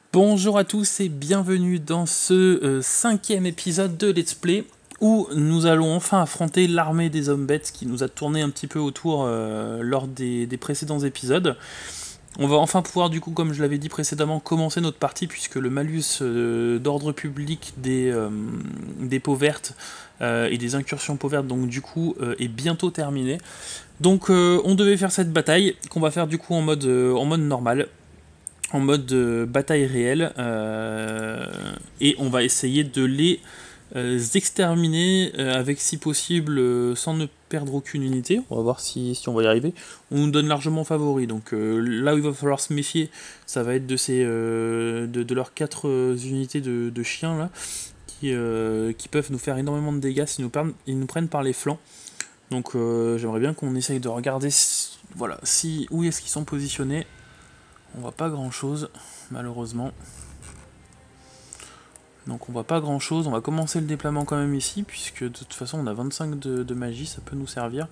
Bonjour à tous et bienvenue dans ce cinquième épisode de Let's Play où nous allons enfin affronter l'armée des hommes bêtes qui nous a tourné un petit peu autour lors des précédents épisodes. On va enfin pouvoir, du coup, comme je l'avais dit précédemment, commencer notre partie puisque le malus d'ordre public des peaux vertes et des incursions peaux vertes, donc du coup, est bientôt terminé. Donc on devait faire cette bataille qu'on va faire du coup en mode normal. En mode bataille réelle et on va essayer de les exterminer avec si possible sans ne perdre aucune unité. On va voir si on va y arriver. On nous donne largement favori, donc là où il va falloir se méfier, ça va être de ces de leurs 4 unités de chiens là qui peuvent nous faire énormément de dégâts s'ils nous prennent par les flancs. Donc j'aimerais bien qu'on essaye de regarder voilà, où est-ce qu'ils sont positionnés. On voit pas grand chose, malheureusement. Donc on voit pas grand chose, on va commencer le déploiement quand même ici, puisque de toute façon on a 25 de magie, ça peut nous servir.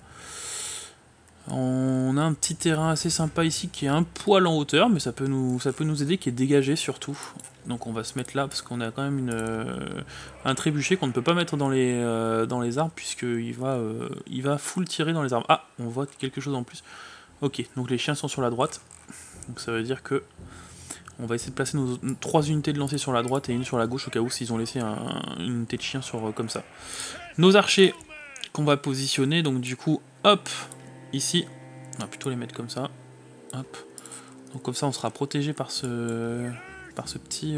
On a un petit terrain assez sympa ici qui est un poil en hauteur, mais ça peut nous aider, qui est dégagé surtout. Donc on va se mettre là, parce qu'on a quand même un trébuchet qu'on ne peut pas mettre dans les arbres, puisqu'il va full tirer dans les arbres. Ah, on voit quelque chose en plus. Ok, donc les chiens sont sur la droite. Donc ça veut dire que on va essayer de placer nos 3 unités de lancer sur la droite et une sur la gauche au cas où s'ils ont laissé une unité de chien comme ça. Nos archers qu'on va positionner, donc du coup, hop, ici, on va plutôt les mettre comme ça, hop. Donc comme ça on sera protégé par ce petit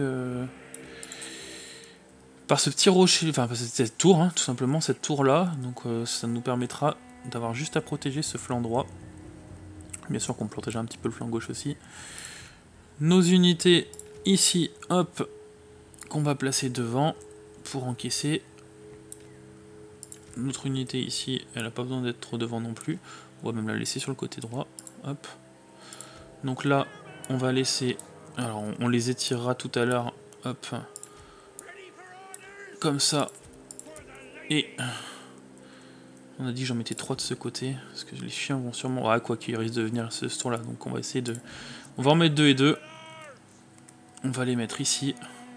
rocher, enfin cette tour, hein, tout simplement, cette tour là. Donc ça nous permettra d'avoir juste à protéger ce flanc droit. Bien sûr qu'on protégera un petit peu le flanc gauche aussi. Nos unités ici, hop, qu'on va placer devant pour encaisser. Notre unité ici, elle n'a pas besoin d'être trop devant non plus. On va même la laisser sur le côté droit. Hop. Donc là, on va laisser... Alors, on les étirera tout à l'heure. Hop. Comme ça. Et... On a dit que j'en mettais 3 de ce côté. Parce que les chiens vont sûrement... Ah, quoi qu'ils risquent de venir ce tour-là. Donc on va essayer de... On va en mettre 2 et 2. On va les mettre ici.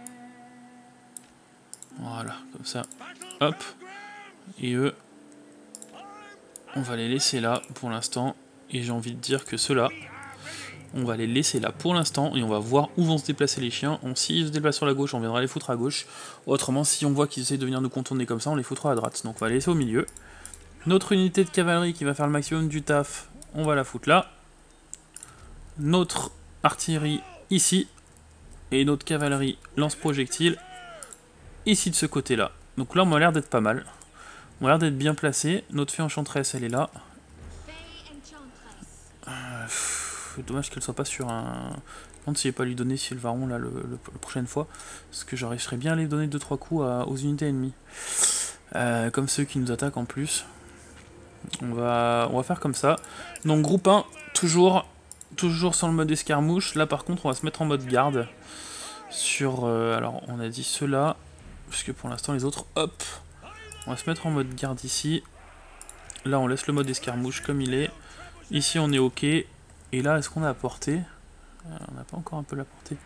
Voilà, comme ça. Hop. Et eux, on va les laisser là pour l'instant. Et j'ai envie de dire que ceux-là, on va les laisser là pour l'instant. Et on va voir où vont se déplacer les chiens. S'ils se déplacent sur la gauche, on viendra les foutre à gauche. Autrement, si on voit qu'ils essayent de venir nous contourner comme ça, on les foutra à droite. Donc on va les laisser au milieu. Notre unité de cavalerie qui va faire le maximum du taf, on va la foutre là. Notre artillerie ici. Et notre cavalerie lance-projectile ici de ce côté-là. Donc là, on a l'air d'être pas mal. On a l'air d'être bien placé. Notre fée enchanteresse, elle est là. Dommage qu'elle soit pas sur un... Je me demande si je vais pas lui donner Sylvaron là la prochaine fois. Parce que j'arriverais bien à les donner 2-3 coups aux unités ennemies. Comme ceux qui nous attaquent en plus. On va faire comme ça. Donc groupe 1, toujours sur le mode escarmouche. Là par contre, on va se mettre en mode garde. Alors on a dit ceux-là. Puisque pour l'instant les autres, hop. On va se mettre en mode garde ici. Là on laisse le mode escarmouche comme il est. Ici on est ok. Et là est-ce qu'on a à portée? On n'a pas encore un peu la portée.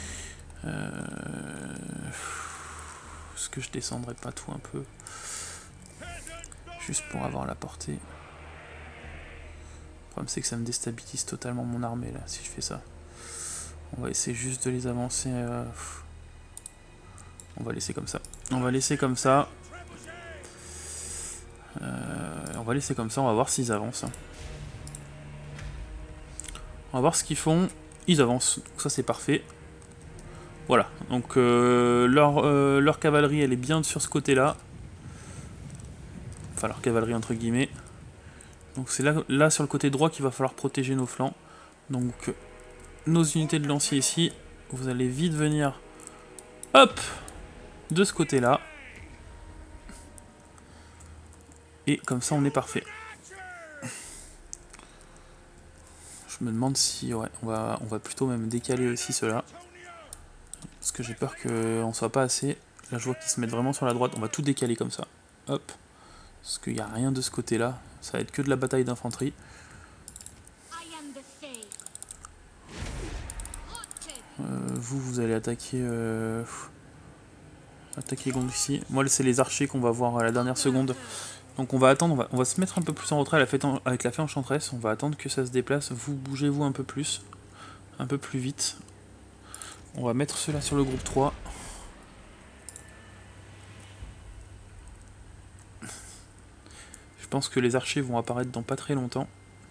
Est-ce que je descendrai pas tout un peu? Juste pour avoir la portée. Le problème c'est que ça me déstabilise totalement mon armée là si je fais ça. On va essayer juste de les avancer. On va laisser comme ça. On va laisser comme ça. On va laisser comme ça, on va voir s'ils avancent. On va voir ce qu'ils font. Ils avancent, donc ça c'est parfait. Voilà, donc leur cavalerie elle est bien sur ce côté-là. Enfin leur cavalerie entre guillemets. Donc c'est là sur le côté droit qu'il va falloir protéger nos flancs. Donc nos unités de lanciers ici, vous allez vite venir, hop, de ce côté-là. Et comme ça on est parfait. Je me demande si ouais, on va plutôt même décaler aussi cela. Parce que j'ai peur qu'on soit pas assez. Là je vois qu'ils se mettent vraiment sur la droite. On va tout décaler comme ça. Hop. Parce qu'il n'y a rien de ce côté-là. Ça va être que de la bataille d'infanterie. Vous allez attaquer... attaquer Gond ici. Moi, c'est les archers qu'on va voir à la dernière seconde. Donc on va attendre, on va se mettre un peu plus en retrait avec la fée enchanteresse. On va attendre que ça se déplace. Vous, bougez-vous un peu plus vite. On va mettre cela sur le groupe 3. Je pense que les archers vont apparaître dans pas très longtemps.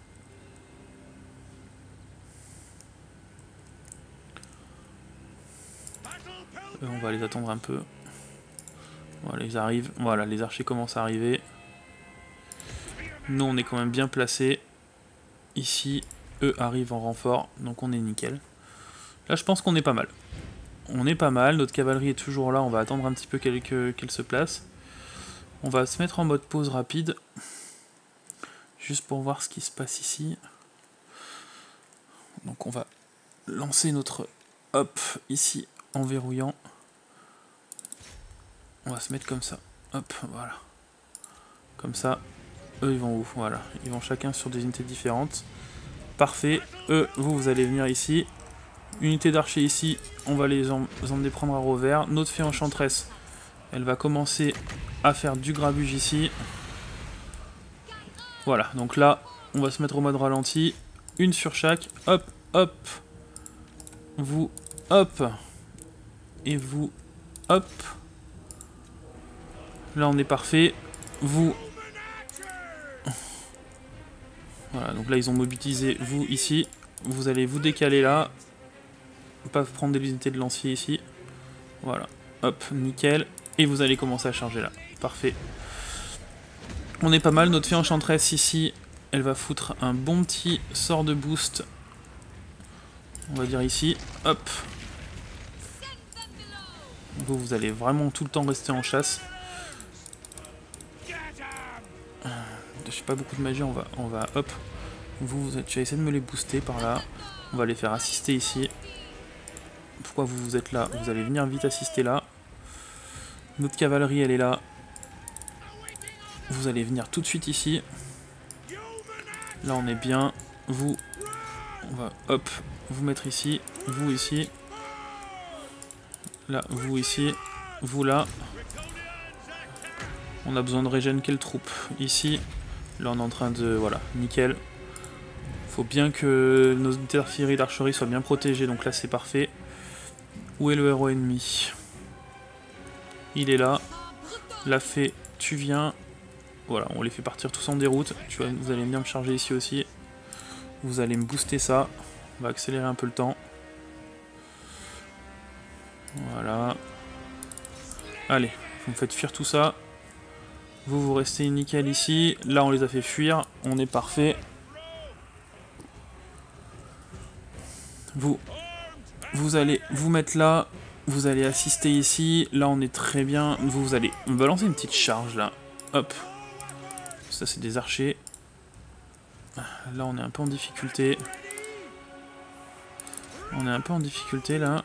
On va les attendre un peu. Voilà, ils arrivent. Voilà, les archers commencent à arriver. Nous, on est quand même bien placés. Ici, eux arrivent en renfort, donc on est nickel. Là, je pense qu'on est pas mal. On est pas mal, notre cavalerie est toujours là. On va attendre un petit peu qu'elle se place. On va se mettre en mode pause rapide. Juste pour voir ce qui se passe ici. Donc on va lancer notre hop ici en verrouillant. On va se mettre comme ça. Hop, voilà. Comme ça, eux ils vont où? Voilà, ils vont chacun sur des unités différentes. Parfait. Eux, vous allez venir ici. Unité d'archers ici, on va les emmener prendre à revers. Notre fée enchanteresse, elle va commencer à faire du grabuge ici. Voilà, donc là, on va se mettre au mode ralenti. Une sur chaque. Hop, hop. Vous, hop. Et vous, hop. Là, on est parfait. Vous. Voilà, donc là, ils ont mobilisé vous ici. Vous allez vous décaler là. Pas prendre des unités de lancier ici. Voilà, hop, nickel. Et vous allez commencer à charger là. Parfait. On est pas mal. Notre fée enchanteresse ici, elle va foutre un bon petit sort de boost. On va dire ici. Hop. Vous allez vraiment tout le temps rester en chasse. Je sais pas beaucoup de magie, on va hop. Tu vas essayer de me les booster par là. On va les faire assister ici. Pourquoi vous êtes là? Vous allez venir vite assister là. Notre cavalerie, elle est là. Vous allez venir tout de suite ici. Là, on est bien. Vous, on va hop, vous mettre ici. Vous ici. Là, vous ici. Vous là. On a besoin de régène quelle troupe? Ici. Là, on est en train de... Voilà, nickel. Faut bien que nos interféries d'archerie soient bien protégées, donc là, c'est parfait. Où est le héros ennemi? Il est là. La fée, tu viens. Voilà, on les fait partir tous en déroute. Vous allez bien me charger ici aussi. Vous allez me booster ça. On va accélérer un peu le temps. Voilà. Allez, vous me faites fuir tout ça. Vous restez nickel ici. Là, on les a fait fuir. On est parfait. Vous allez vous mettre là. Vous allez assister ici. Là, on est très bien. Vous allez me balancer une petite charge là. Hop. Ça, c'est des archers. Là, on est un peu en difficulté. On est un peu en difficulté là.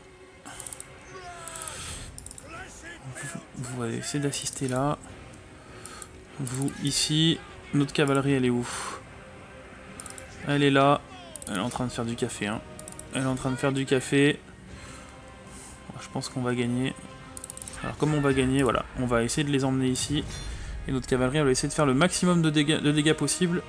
Vous allez essayer d'assister là. Vous ici. Notre cavalerie, elle est où? Elle est là. Elle est en train de faire du café. Hein. Elle est en train de faire du café. Je pense qu'on va gagner. Alors comme on va gagner, voilà. On va essayer de les emmener ici. Et notre cavalerie, elle va essayer de faire le maximum de dégâts possible.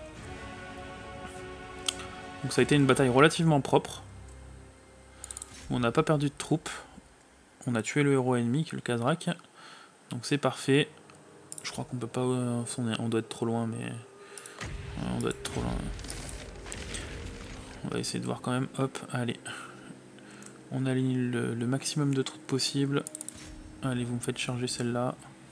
Donc ça a été une bataille relativement propre. On n'a pas perdu de troupes. On a tué le héros ennemi, qui est le Khazrak. Donc c'est parfait. Je crois qu'on peut pas... on doit être trop loin, mais... on doit être trop loin. On va essayer de voir quand même. Hop, allez. On aligne le maximum de troupes possible. Allez, vous me faites charger celle-là.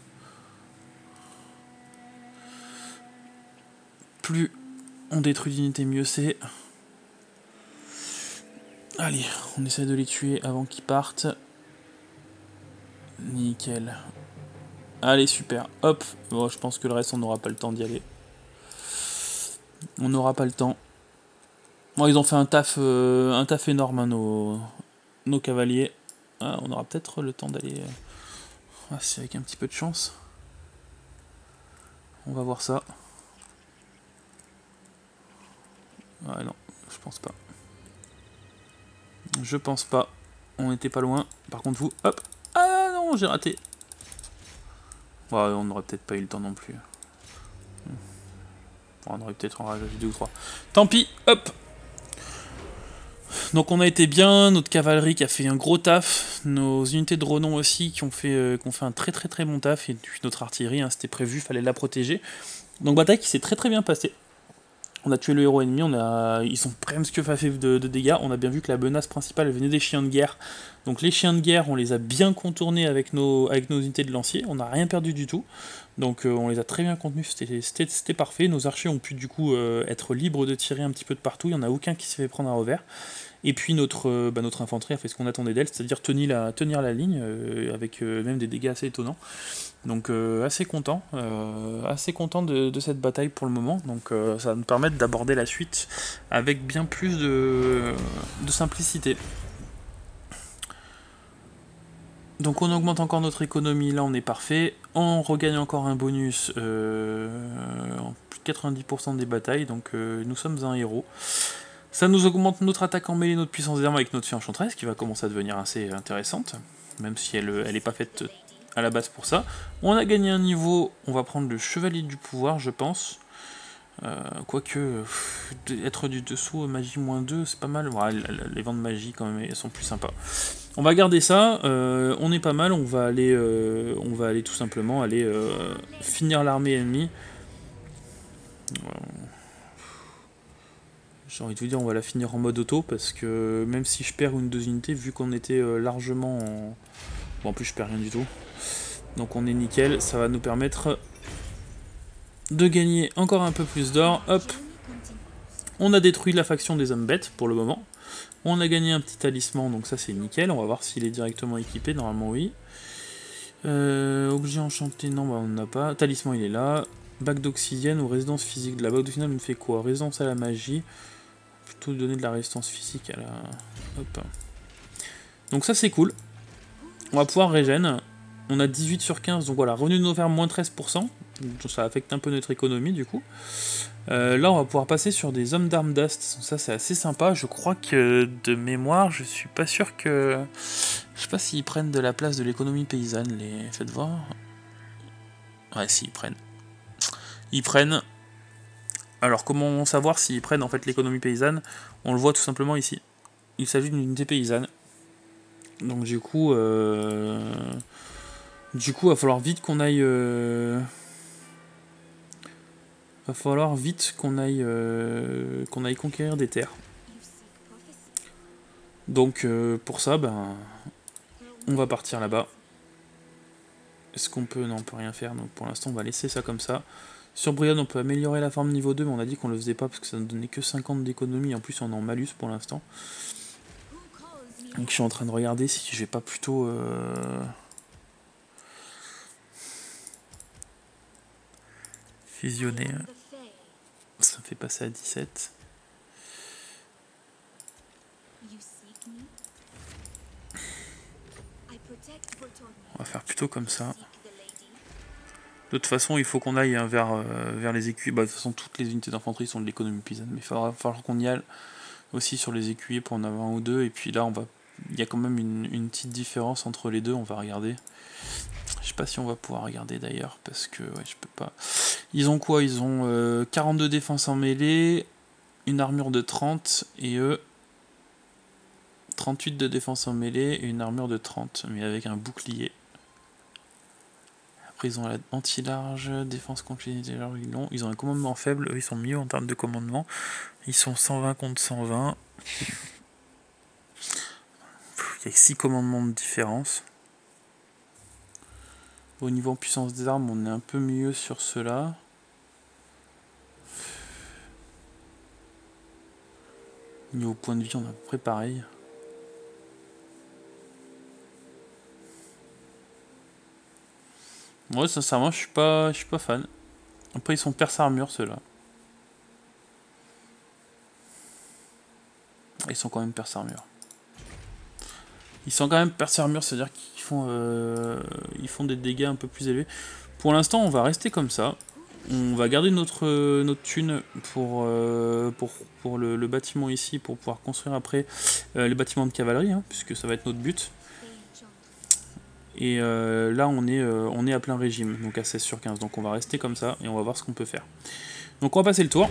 Plus on détruit d'unités, mieux c'est. Allez, on essaie de les tuer avant qu'ils partent. Nickel. Allez, super. Hop. Bon, je pense que le reste, on n'aura pas le temps d'y aller. On n'aura pas le temps. Bon, ils ont fait un taf énorme, hein, nos cavaliers. Ah, on aura peut-être le temps d'aller... Ah, c'est avec un petit peu de chance. On va voir ça. Ah non, je pense pas. Je pense pas. On était pas loin. Par contre, vous, hop. Ah non, j'ai raté. Ouais, on n'aurait peut-être pas eu le temps non plus. On aurait peut-être en rajouté 2 ou 3. Tant pis, hop. Donc on a été bien, notre cavalerie qui a fait un gros taf, nos unités de renom aussi qui ont fait un très bon taf, et puis notre artillerie, hein, c'était prévu, fallait la protéger. Donc bataille qui s'est très bien passée. On a tué le héros ennemi, ils ont presque pas fait de dégâts. On a bien vu que la menace principale venait des chiens de guerre. Donc les chiens de guerre, on les a bien contournés avec nos unités de lanciers. On n'a rien perdu du tout. Donc on les a très bien contenus, c'était parfait. Nos archers ont pu du coup être libres de tirer un petit peu de partout. Il n'y en a aucun qui s'est fait prendre un revers. Et puis notre infanterie a fait ce qu'on attendait d'elle, c'est-à-dire tenir la ligne, avec même des dégâts assez étonnants. Donc assez content de cette bataille pour le moment. Donc ça va nous permettre d'aborder la suite avec bien plus de simplicité. Donc on augmente encore notre économie, là on est parfait. On regagne encore un bonus en plus de 90% des batailles, donc nous sommes un héros. Ça nous augmente notre attaque en mêlée, notre puissance d'armes avec notre fille enchanteresse, qui va commencer à devenir assez intéressante, même si elle n'est pas faite à la base pour ça. On a gagné un niveau, on va prendre le chevalier du pouvoir, je pense. Quoique, être du dessous, magie -2, c'est pas mal. Ouais, les vents de magie, quand même, elles sont plus sympas. On va garder ça, on est pas mal, on va aller tout simplement finir l'armée ennemie. J'ai envie de vous dire, on va la finir en mode auto, parce que même si je perds une 2 unités, vu qu'on était largement en... Bon, en plus je perds rien du tout. Donc on est nickel, ça va nous permettre de gagner encore un peu plus d'or. Hop, on a détruit la faction des hommes bêtes pour le moment. On a gagné un petit talisman, donc ça c'est nickel. On va voir s'il est directement équipé, normalement oui. Objet enchanté, non, bah on n'en a pas. Talisman il est là. Bac d'oxygène ou résidence physique. De la bac d'oxygène, on fait quoi? Résistance à la magie. Plutôt donner de la résistance physique à la... Hop. Donc ça c'est cool. On va pouvoir régène. On a 18 sur 15, donc voilà, revenu de nos fermes moins 13%. Donc ça affecte un peu notre économie du coup. Là on va pouvoir passer sur des hommes d'armes d'ast. Ça c'est assez sympa. Je crois que de mémoire, je suis pas sûr que... Je sais pas s'ils prennent de la place de l'économie paysanne, les... Faites voir. Ouais, si, ils prennent. Ils prennent. Alors comment savoir s'ils prennent en fait l'économie paysanne? On le voit tout simplement ici. Il s'agit d'une unité paysanne. Donc du coup, va falloir vite qu'on aille... Va falloir vite qu'on aille conquérir des terres. Donc pour ça, ben, on va partir là-bas. Est-ce qu'on peut... Non, on peut rien faire. Donc pour l'instant, on va laisser ça comme ça. Sur Brion, on peut améliorer la forme niveau 2, mais on a dit qu'on le faisait pas parce que ça ne donnait que 50 d'économie. En plus, on est en malus pour l'instant. Donc je suis en train de regarder si je vais pas plutôt... fusionner. Ça me fait passer à 17. On va faire plutôt comme ça. De toute façon, il faut qu'on aille vers les écuyers. Bah, de toute façon, toutes les unités d'infanterie sont de l'économie paysanne. Mais il va falloir qu'on y aille aussi sur les écuyers pour en avoir un ou deux. Et puis là, il y a quand même une petite différence entre les deux. On va regarder. Je sais pas si on va pouvoir regarder d'ailleurs. Parce que ouais, je peux pas. Ils ont quoi? Ils ont 42 défense en mêlée. Une armure de 30. Et eux, 38 de défense en mêlée. Et une armure de 30. Mais avec un bouclier. Après ils ont la anti-large, défense contre les larges, ils ont un commandement faible, eux ils sont mieux en termes de commandement. Ils sont 120 contre 120. Il y a 6 commandements de différence. Au niveau en puissance des armes, on est un peu mieux sur ceux-là. Niveau point de vie, on est à peu près pareil. Ouais, sincèrement, je suis pas fan. Après, ils sont perce armure, ceux-là. Ils sont quand même perce armure. Ils sont quand même perce armure, c'est-à-dire qu'ils font des dégâts un peu plus élevés. Pour l'instant, on va rester comme ça. On va garder notre thune pour le bâtiment ici, pour pouvoir construire après les bâtiments de cavalerie, hein, puisque ça va être notre but. Et là on est à plein régime, donc à 16/15, donc on va rester comme ça et on va voir ce qu'on peut faire. Donc on va passer le tour.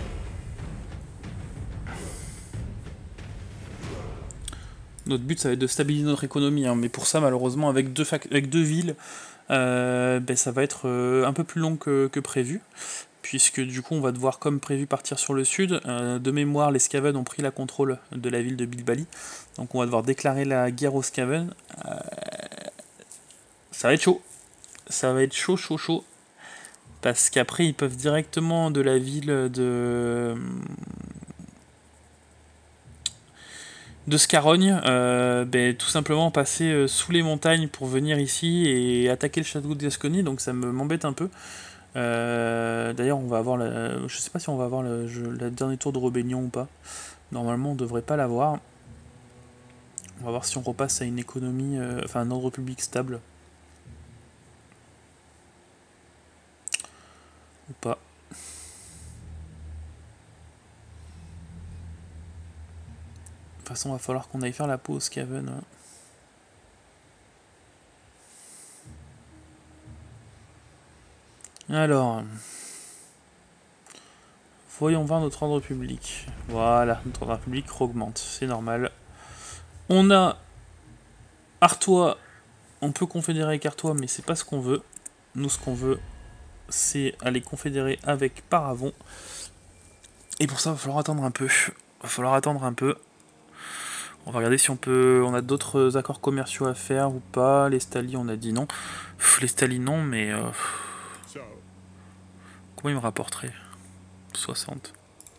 Notre but ça va être de stabiliser notre économie, hein, mais pour ça malheureusement avec deux villes, ça va être un peu plus long que prévu, puisque du coup on va devoir comme prévu partir sur le sud. De mémoire les Skaven ont pris la contrôle de la ville de Bilbali, donc on va devoir déclarer la guerre aux Skaven. Ça va être chaud, ça va être chaud, parce qu'après ils peuvent directement de la ville de Scarogne, tout simplement passer sous les montagnes pour venir ici et attaquer le château de Gascogne, donc ça m'embête un peu. D'ailleurs on va avoir je sais pas si on va avoir la dernier tour de rébellion ou pas. Normalement on devrait pas l'avoir. On va voir si on repasse à une économie, enfin un ordre public stable. Ou pas. De toute façon, il va falloir qu'on aille faire la pause, Skaven. Alors, voyons voir notre ordre public. Voilà, notre ordre public augmente, c'est normal. On a Artois, on peut confédérer avec Artois, mais c'est pas ce qu'on veut. Nous, ce qu'on veut, c'est aller confédérer avec Paravon. Et pour ça, il va falloir attendre un peu. On va regarder si on a d'autres accords commerciaux à faire ou pas. Les Stali, on a dit non. Les Stali, non, mais... Comment il me rapporterait 60.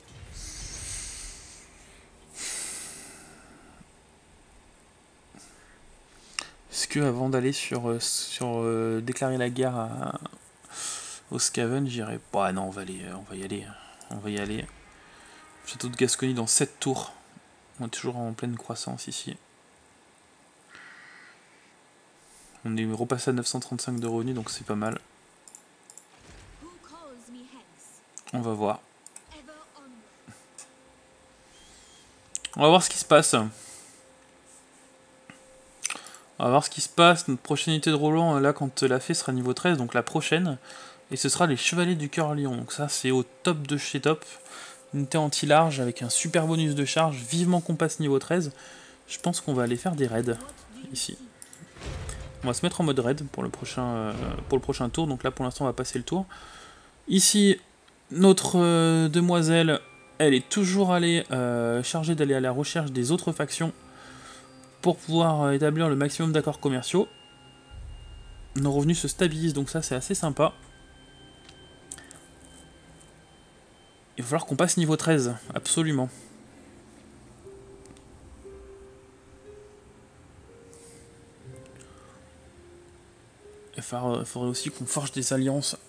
Est-ce que avant d'aller sur déclarer la guerre aux Skaven, j'irai pas. Non, on va y aller. Château de Gascogne dans 7 tours. On est toujours en pleine croissance ici. On est repassé à 935 de revenus, donc c'est pas mal. On va voir. On va voir ce qui se passe. Notre prochaine unité de Roland, là, quand la fée sera niveau 13, donc la prochaine. Et ce sera les Chevaliers du Cœur Lion. Donc ça, c'est au top de chez top. Unité anti-large avec un super bonus de charge. Vivement qu'on passe niveau 13. Je pense qu'on va aller faire des raids ici. On va se mettre en mode raid pour le prochain tour. Donc là, pour l'instant, on va passer le tour. Ici, notre demoiselle, elle est toujours chargée d'aller à la recherche des autres factions pour pouvoir établir le maximum d'accords commerciaux. Nos revenus se stabilisent, donc ça c'est assez sympa. Il va falloir qu'on passe niveau 13, absolument. Il faudrait aussi qu'on forge des alliances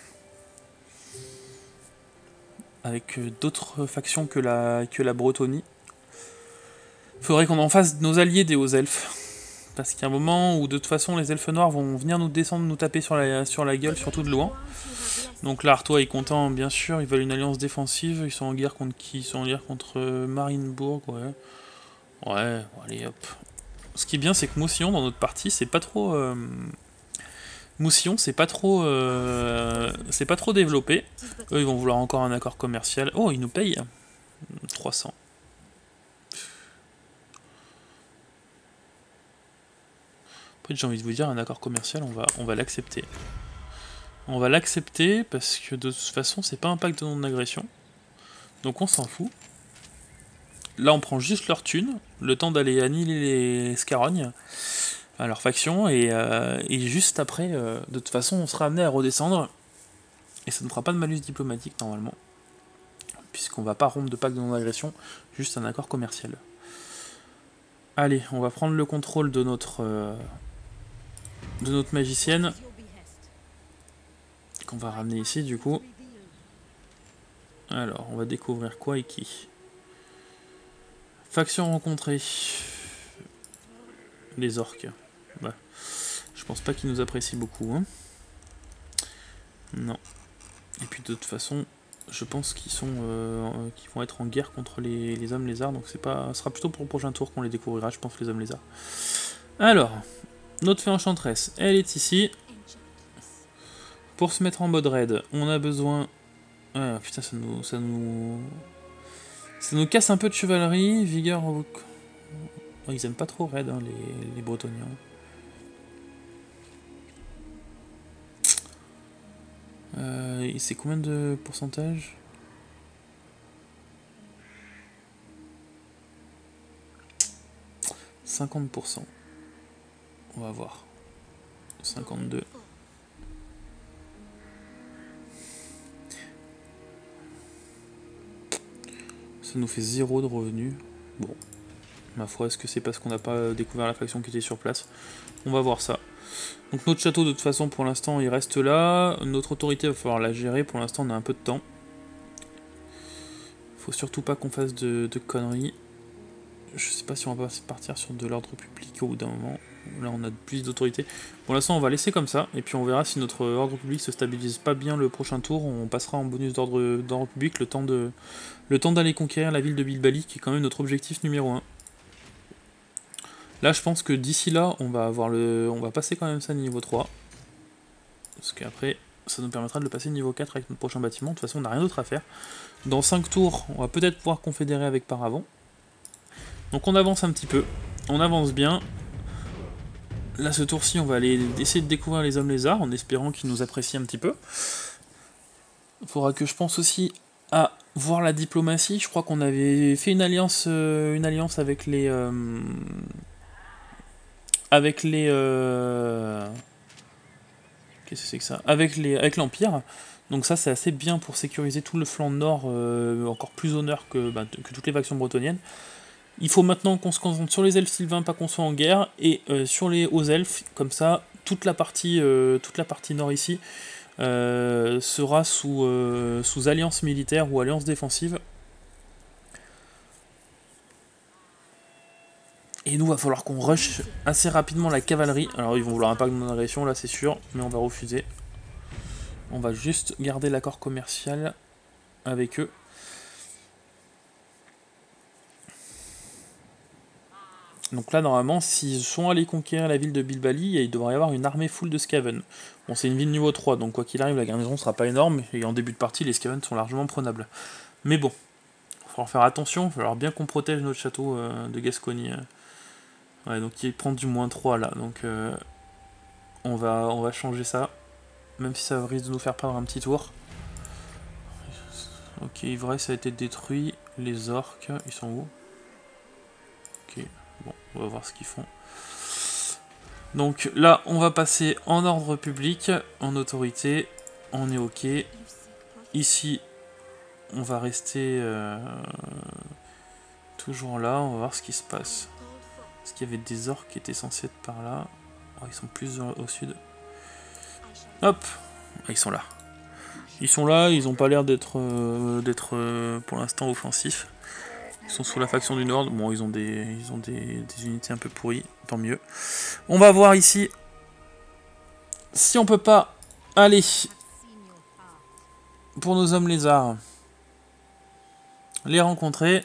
avec d'autres factions que la Bretonie. Il faudrait qu'on en fasse nos alliés des hauts elfes. Parce qu'il y a un moment où de toute façon les elfes noirs vont venir nous descendre, nous taper sur la gueule, surtout de loin. Donc là Artois est content, bien sûr, ils veulent une alliance défensive, ils sont en guerre contre qui? Ils sont en guerre contre Marienbourg, ouais. Ouais, bon, allez hop. Ce qui est bien c'est que Moussillon dans notre partie c'est pas trop... Moussillon c'est pas trop développé. Eux ils vont vouloir encore un accord commercial. Oh ils nous payent 300. J'ai envie de vous dire, un accord commercial, on va l'accepter. On va l'accepter parce que de toute façon, c'est pas un pacte de non-agression. Donc on s'en fout. Là, on prend juste leur thune, le temps d'aller annihiler les Scarognes, à leur faction, et juste après, de toute façon, on sera amené à redescendre. Et ça ne fera pas de malus diplomatique, normalement. Puisqu'on va pas rompre de pacte de non-agression, juste un accord commercial. Allez, on va prendre le contrôle de notre magicienne qu'on va ramener ici du coup. Alors on va découvrir quoi et qui. Faction rencontrée. Les orques. Bah, je pense pas qu'ils nous apprécient beaucoup. Hein. Non. Et puis de toute façon, je pense qu'ils vont être en guerre contre les hommes lézards, donc ce sera plutôt pour le prochain tour qu'on les découvrira, je pense, les hommes lézards. Alors, notre fée enchanteresse, elle est ici. Pour se mettre en mode raid, on a besoin... Ah putain, ça nous casse un peu de chevalerie, vigueur... Oh, ils aiment pas trop raid, hein, les Bretoniens. C'est combien de pourcentage? « 50%. On va voir. 52. Ça nous fait 0 de revenus. Bon. Ma foi, est-ce que c'est parce qu'on n'a pas découvert la faction qui était sur place? On va voir ça. Donc notre château, de toute façon, pour l'instant, il reste là. Notre autorité, va falloir la gérer. Pour l'instant, on a un peu de temps. Faut surtout pas qu'on fasse de conneries. Je sais pas si on va partir sur de l'ordre public au bout d'un moment. Là, on a plus d'autorité. Pour l'instant, on va laisser comme ça. Et puis, on verra si notre ordre public se stabilise pas bien le prochain tour. On passera en bonus d'ordre public le temps d'aller conquérir la ville de Bilbali, qui est quand même notre objectif numéro 1. Là, je pense que d'ici là, on va passer quand même ça niveau 3. Parce qu'après, ça nous permettra de le passer niveau 4 avec notre prochain bâtiment. De toute façon, on n'a rien d'autre à faire. Dans 5 tours, on va peut-être pouvoir confédérer avec Paravent. Donc on avance un petit peu. On avance bien. Là, ce tour-ci, on va aller essayer de découvrir les hommes lézards, en espérant qu'ils nous apprécient un petit peu. Il faudra que je pense aussi à voir la diplomatie. Je crois qu'on avait fait une alliance avec les... Qu'est-ce que c'est que ça? Avec l'Empire. Donc ça, c'est assez bien pour sécuriser tout le flanc nord, encore plus au nord que toutes les factions bretoniennes. Il faut maintenant qu'on se concentre sur les elfes sylvains, pas qu'on soit en guerre, et sur les hauts elfes, comme ça, toute la partie nord ici sera sous alliance militaire ou alliance défensive. Et nous, il va falloir qu'on rush assez rapidement la cavalerie. Alors, ils vont vouloir un pacte de non-agression, là, c'est sûr, mais on va refuser. On va juste garder l'accord commercial avec eux. Donc là, normalement, s'ils sont allés conquérir la ville de Bilbali, il devrait y avoir une armée full de Skaven. Bon, c'est une ville niveau 3, donc quoi qu'il arrive, la garnison sera pas énorme, et en début de partie, les Skaven sont largement prenables. Mais bon, il va falloir faire attention, il va falloir bien qu'on protège notre château de Gascogne. Ouais, donc il prend du moins 3 là, donc on va changer ça, même si ça risque de nous faire perdre un petit tour. Ok, vrai, ça a été détruit. Les orques, ils sont où? Ok. Bon, on va voir ce qu'ils font. Donc là, on va passer en ordre public, en autorité. On est ok. Ici, on va rester toujours là. On va voir ce qui se passe. Est-ce qu'il y avait des orques qui étaient censés être par là? Oh, ils sont plus au sud. Hop, ils sont là. Ils sont là, ils n'ont pas l'air d'être pour l'instant offensifs. Ils sont sous la faction du Nord. Bon, ils ont des unités un peu pourries, tant mieux. On va voir ici si on peut pas aller pour nos hommes lézards les rencontrer.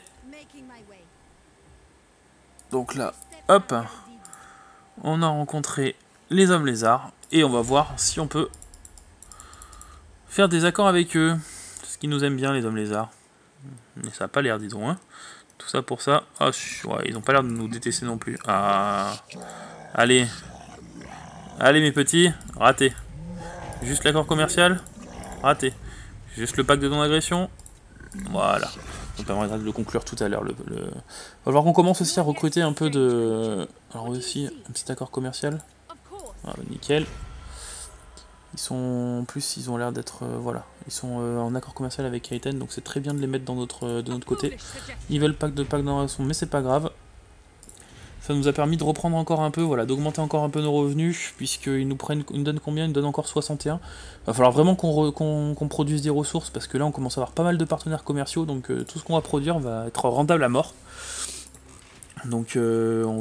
Donc là, hop, on a rencontré les hommes lézards et on va voir si on peut faire des accords avec eux. Ce qui nous aime bien, les hommes lézards. Mais ça n'a pas l'air, disons, hein. Tout ça pour ça. Ah, ouais, ils n'ont pas l'air de nous détester non plus. Ah, allez. Allez, mes petits. Raté. Juste l'accord commercial. Raté. Juste le pacte de non-agression. Voilà. On permettra de le conclure tout à l'heure. Il va falloir qu'on commence aussi à recruter un peu de... Alors aussi, un petit accord commercial. Voilà, nickel. Ils sont... En plus, ils ont l'air d'être... voilà. Ils sont en accord commercial avec Kaiten, donc c'est très bien de les mettre de notre côté. Ils veulent pacte de non-agression, mais c'est pas grave. Ça nous a permis de reprendre encore un peu, voilà, d'augmenter encore un peu nos revenus, puisqu'ils nous donnent combien? Ils nous donnent encore 61. Il va falloir vraiment qu'on produise des ressources, parce que là on commence à avoir pas mal de partenaires commerciaux, donc tout ce qu'on va produire va être rentable à mort. Donc on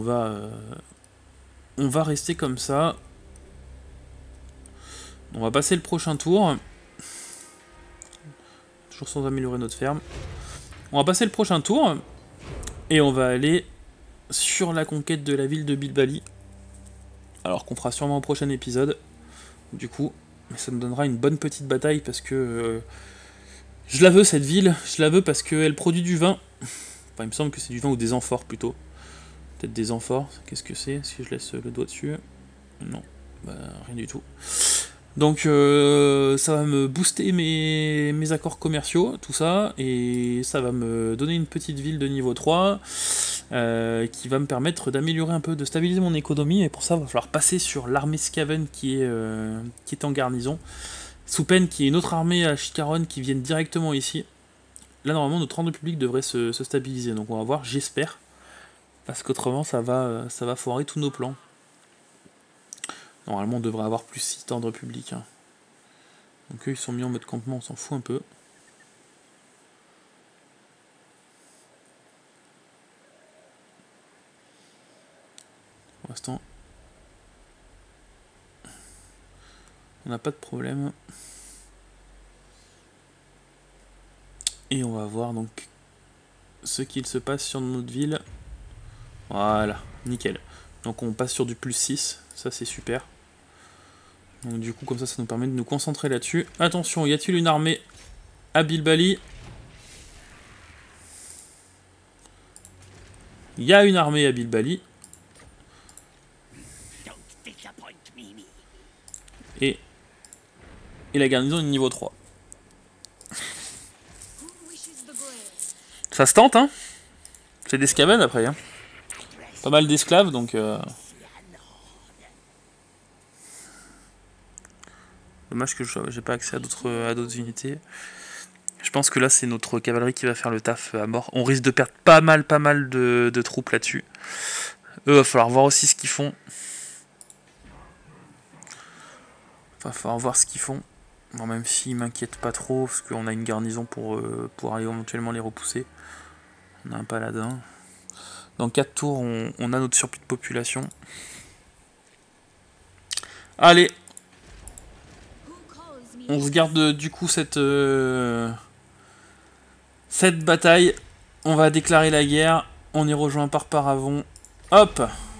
va rester comme ça. On va passer le prochain tour. toujours sans améliorer notre ferme. On va passer le prochain tour, et on va aller sur la conquête de la ville de Bilbali. Alors qu'on fera sûrement au prochain épisode, du coup, mais ça nous donnera une bonne petite bataille, parce que je la veux cette ville, je la veux parce qu'elle produit du vin. Enfin, il me semble que c'est du vin ou des amphores plutôt. Peut-être des amphores, qu'est-ce que c'est? Est-ce que je laisse le doigt dessus? Non, bah, rien du tout. Donc ça va me booster mes accords commerciaux, tout ça, et ça va me donner une petite ville de niveau 3 qui va me permettre d'améliorer un peu, de stabiliser mon économie, et pour ça il va falloir passer sur l'armée Skaven qui est en garnison, sous peine qu'il y ait une autre armée à Chicaron qui vienne directement ici. Là normalement notre ordre public devrait se stabiliser, donc on va voir, j'espère, parce qu'autrement ça va foirer tous nos plans. Normalement, on devrait avoir plus 6 ordres publics. Hein. Donc eux, ils sont mis en mode campement, on s'en fout un peu. Pour l'instant, on n'a pas de problème. Et on va voir donc ce qu'il se passe sur notre ville. Voilà, nickel. Donc on passe sur du plus 6, ça c'est super. Donc du coup comme ça nous permet de nous concentrer là-dessus. Attention, y a-t-il une armée à Bilbali? Il y a une armée à Bilbali. Et la garnison est de niveau 3. Ça se tente, hein. C'est des Skaven après, hein. Pas mal d'esclaves, donc... Dommage que j'ai pas accès à d'autres unités. Je pense que là, c'est notre cavalerie qui va faire le taf à mort. On risque de perdre pas mal de troupes là-dessus. Eux, va falloir voir aussi ce qu'ils font. Va falloir voir ce qu'ils font. Bon, même s'ils m'inquiètent pas trop, parce qu'on a une garnison pour aller éventuellement les repousser. On a un paladin. Dans 4 tours, on a notre surplus de population. Allez! On se garde du coup cette bataille. On va déclarer la guerre. On est rejoint par Paravon. Hop!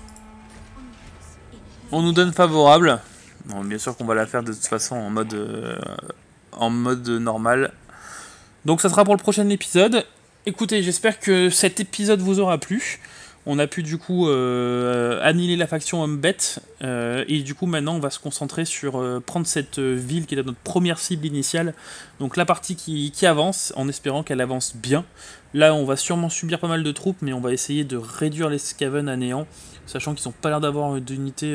On nous donne favorable. Bon, bien sûr qu'on va la faire de toute façon en mode normal. Donc ça sera pour le prochain épisode. Écoutez, j'espère que cet épisode vous aura plu. On a pu du coup annihiler la faction Umbet. Et du coup maintenant on va se concentrer sur prendre cette ville qui est notre première cible initiale. Donc la partie qui avance, en espérant qu'elle avance bien. Là on va sûrement subir pas mal de troupes, mais on va essayer de réduire les Skaven à néant. Sachant qu'ils n'ont pas l'air d'avoir d'unité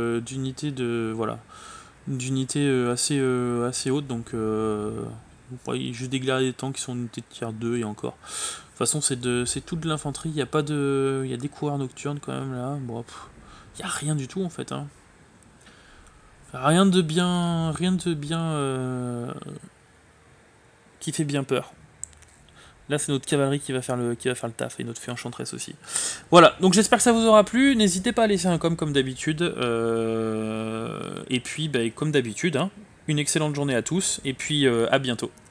assez haute. Donc vous voyez juste des guerriers des temps qui sont en unité de tier 2 et encore. De toute façon, c'est tout de l'infanterie. Il y a des coureurs nocturnes quand même là. Bon, il n'y a rien du tout en fait. Hein. Rien de bien qui fait bien peur. Là, c'est notre cavalerie qui va faire le taf et notre fée enchanteresse aussi. Voilà. Donc j'espère que ça vous aura plu. N'hésitez pas à laisser un comme d'habitude. Et puis, comme d'habitude, hein, une excellente journée à tous. Et puis à bientôt.